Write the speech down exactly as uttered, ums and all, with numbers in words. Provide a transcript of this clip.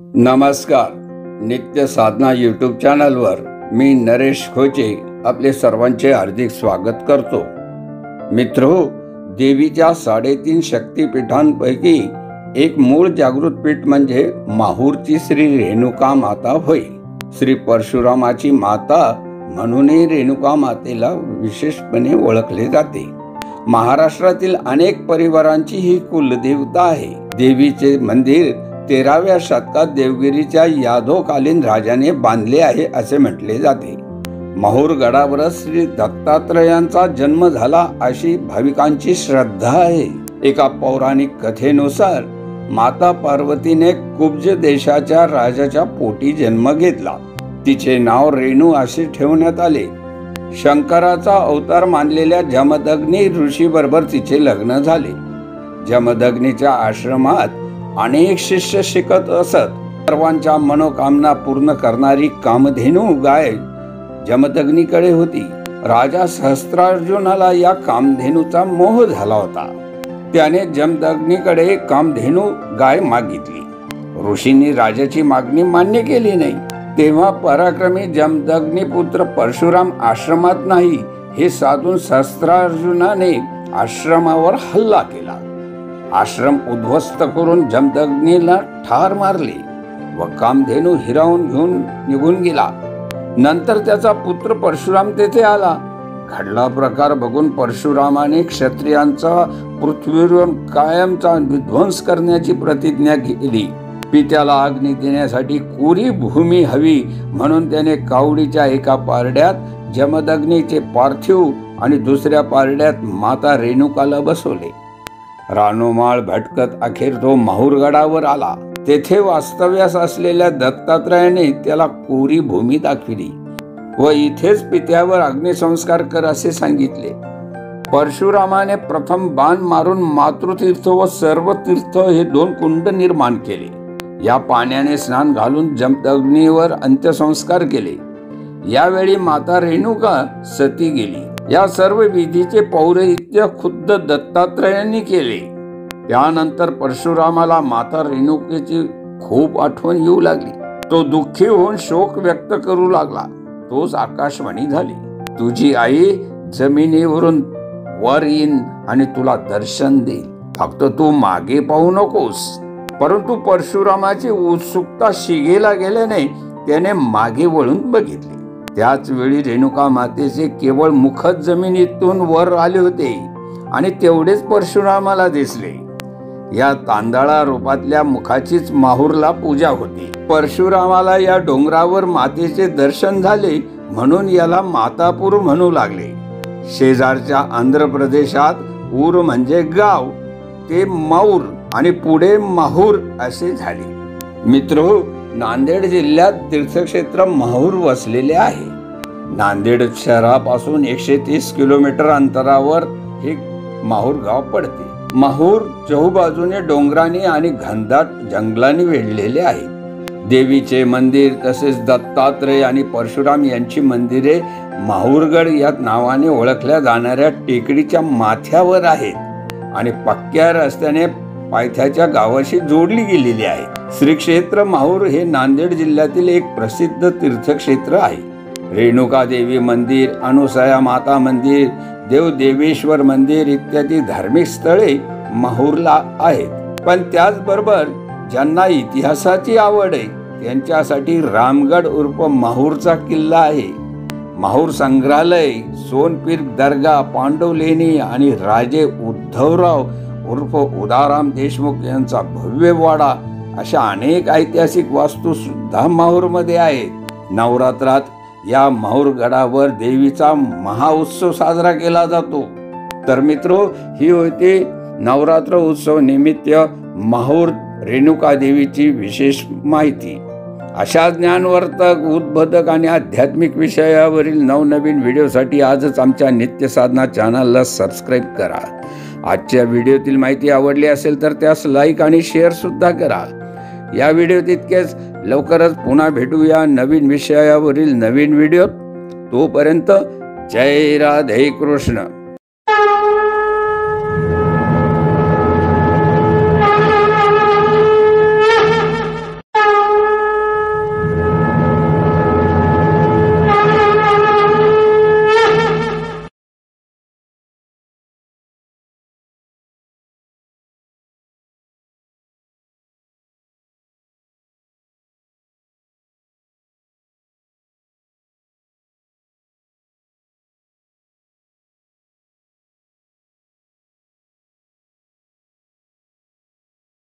नमस्कार. नित्य साधना यूट्यूब चॅनलवर मी नरेश खोचे आपले सर्वांचे हार्दिक स्वागत करतो. मित्रो, देवीच्या साडेतीन शक्तिपीठांपैकी एक मूळ जागृत पीठ म्हणजे माहूरची श्री रेणुका माता होय. श्री परशुरामाची माता म्हणूनही रेणुका मातेला विशेषपणे ओळखले जाते. महाराष्ट्रातील अनेक परिवारांची ही कुलदेवता आहे. देवीचे मंदिर तेराव्या शतकात देवगिरीच्या यादवकालीन राजाने बांधले आहे असे म्हटले जाते. माहूर गडावरच श्री दत्तात्रयांचा जन्म झाला अशी भाविकांची श्रद्धा आहे. एका पौराणिक कथेनुसार माता पार्वतीने कुब्ज देशाच्या राजाच्या पोटी जन्म घेतला. तिचे नाव रेणू असे ठेवण्यात आले. शंकराचा अवतार मानलेल्या जमदग्नी ऋषी बरोबर तिचे लग्न झाले. जमदग्नीच्या आश्रमात अनेक शिष्य शिकत असत. सर्वांच्या मनोकामना पूर्ण करणारी कामधेनू गाय जमदग्नीकडे होती. राजा सहस्त्रार्जुनाला या कामधेनूचा मोह झाला होता. त्याने जमदग्नीकडे कामधेनू गाय मागितली. ऋषींनी राजाची मागणी मान्य केली नाही. तेव्हा पराक्रमी जमदग्नी पुत्र परशुराम आश्रमात नाही हे साधून सहस्त्रार्जुनाने आश्रमावर हल्ला केला. आश्रम उद्ध्वस्त करून जमदग्नीला ठार मारले व कामधेनू हिरावून घेऊन निघून गेला. नंतर त्याचा पुत्र परशुराम तेथे आला. घडला प्रकार बघून परशुरामाने क्षत्रियांचा पृथ्वीवर कायमचा विध्वंस करण्याची प्रतिज्ञा केली. पित्याला अग्नी देण्यासाठी कोरी भूमी हवी म्हणून त्याने कावडीच्या एका पारड्यात जमदग्नीचे पार्थिव आणि दुसऱ्या पारड्यात माता रेणुकाला बसवले. रानोमाळ भटकत अखेर तो माहूरगडावर आला. तेथे वास्तव्यास असलेल्या दत्तात्रयाने त्याला कोरी भूमी दाखविली व इथेच पित्यावर अग्निसंस्कार कर असे सांगितले. परशुरामाने प्रथम बाण मारून मातृतीर्थ व सर्व तीर्थ हे दोन कुंड निर्माण केले. या पाण्याने स्नान घालून जमदग्नीवर अंत्यसंस्कार केले. यावेळी माता रेणुका सती गेली. या सर्व विधीचे पौरोहित्य खुद्द दत्तात्रयांनी केले. त्यानंतर परशुरामाला माता रेणुकेची खूप आठवण येऊ लागली. तो दुःखी होऊन शोक व्यक्त करू लागला. तोच आकाशवाणी झाली, तुझी आई जमिनीवरून वर येईन आणि तुला दर्शन देईल. फक्त तू मागे पाहू नकोस. परंतु परशुरामाची उत्सुकता शिगेला गेल्याने त्याने मागे वळून बघितले. त्याच वेळी रेणुका मातेचे केवळ मुखच जमिनीतून वर आले होते आणि तेवढेच परशुरामाला दिसले. या तांदळा रूपातल्या मुखाचीच माहूरला पूजा होती. परशुरामाला या डोंगरावर मातेचे दर्शन झाले म्हणून याला मातापूर म्हणू लागले. शेजारच्या आंध्र प्रदेशात ऊर म्हणजे गाव, ते माऊर आणि पुढे माहूर असे झाले. मित्रो, नांदेड जिल्ह्यात तीर्थक्षेत्र माहूर वसलेले आहे. नांदेड शहरापासून एकशे तीस किलोमीटर अंतरावर हे माहूर गाव पडते. माहूर चहूबाजूने डोंगरांनी आणि घनदाट जंगलांनी वेढलेले आहे. देवीचे मंदिर तसेच दत्तात्रय आणि परशुराम यांची मंदिरे माहूरगड या नावाने ओळखल्या जाणाऱ्या टेकडीच्या माथ्यावर आहेत आणि पक्क्या रस्त्याने पायथ्याच्या गावाशी जोडली गेलेली आहे. श्री क्षेत्र माहूर हे नांदेड जिल्ह्यातील एक प्रसिद्ध तीर्थक्षेत्र आहे. रेणुका देवी मंदिर, अनुसया माता मंदिर, देव देवेश्वर मंदिर इत्यादी धार्मिक स्थळे माहूरला आहेत. पण त्याचबरोबर ज्यांना इतिहासाची आवड आहे त्यांच्यासाठी रामगड उर्फ माहूरचा किल्ला आहे. माहूर संग्रहालय, सोनपीर दर्गा, पांडवलेणी आणि राजे उद्धवराव उर्फ उदाराम देशमुख यांचा भव्य वाडा अशा अनेक ऐतिहासिक वास्तू सुद्धा माहूरमध्ये आहेत. नवरात्रात या माहूर गडावर देवीचा महाउत्सव साजरा केला जातो. तर मित्रो, ही होती नवरात्र उत्सव निमित्त माहूर रेणुका देवीची विशेष माहिती. अशा ज्ञानवर्धक, उद्बोधक आणि आध्यात्मिक विषयावरील नवनवीन व्हिडिओसाठी आजच आमच्या नित्य साधना चॅनलला सबस्क्राईब करा. आजच्या व्हिडिओतील माहिती आवडली असेल तर त्यास लाईक आणि शेअर सुद्धा करा. या व्हिडिओत इतकेच. लवकरच पुन्हा भेटूया नवीन विषयावरील नवीन व्हिडिओ. तोपर्यंत जय राधे कृष्ण.